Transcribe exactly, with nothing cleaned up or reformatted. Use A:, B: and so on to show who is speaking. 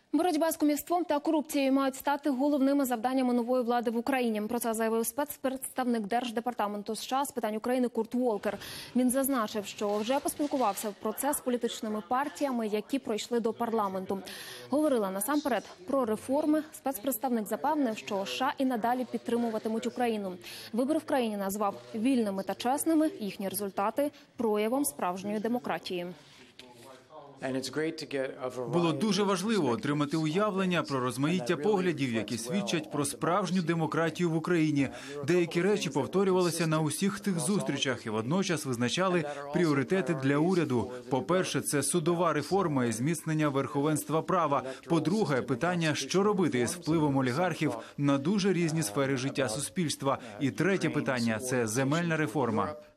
A: Боротьба з кумівством та корупцією мають стати головними завданнями нової влади в Україні. Про це заявив спецпредставник Держдепартаменту США з питань України Курт Волкер. Він зазначив, що вже поспілкувався про це з політичними партіями, які пройшли до парламенту. Говорила насамперед про реформи. Спецпредставник запевнив, що США і надалі підтримуватимуть Україну. Вибори в країні назвав вільними та чесними, їхні результати – проявом справжньої демократії.
B: Було дуже важливо отримати уявлення про розмаїття поглядів, які свідчать про справжню демократію в Україні. Деякі речі повторювалися на усіх тих зустрічах і водночас визначали пріоритети для уряду. По-перше, це судова реформа і зміцнення верховенства права. По-друге, питання, що робити із впливом олігархів на дуже різні сфери життя суспільства. І третє питання – це земельна реформа.